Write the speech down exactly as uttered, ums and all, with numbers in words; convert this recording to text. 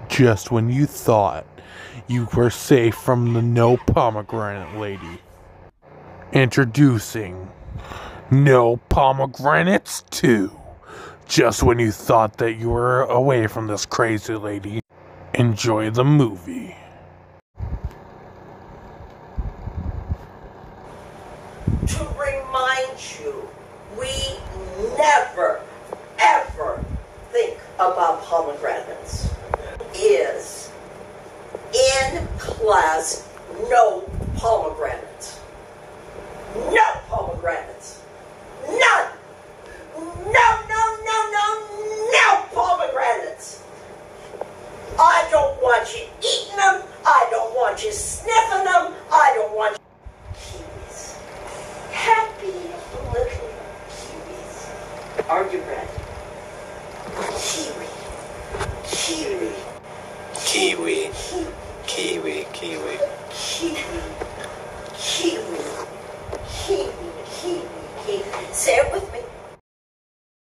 Just when you thought you were safe from the no pomegranate lady. Introducing No Pomegranates two. Just when you thought that you were away from this crazy lady. Enjoy the movie. To remind you, we never, ever think about pomegranates. Is in class, no pomegranates. No pomegranates. None. No, no, no, no, no pomegranates. I don't want you eating them. I don't want you sniffing them. I don't want you kiwis. Happy little kiwis. Are you ready? Kiwi. Kiwi. Kiwi. Kiwi. Kiwi. Kiwi. Kiwi. Kiwi. Kiwi. Kiwi. Say it with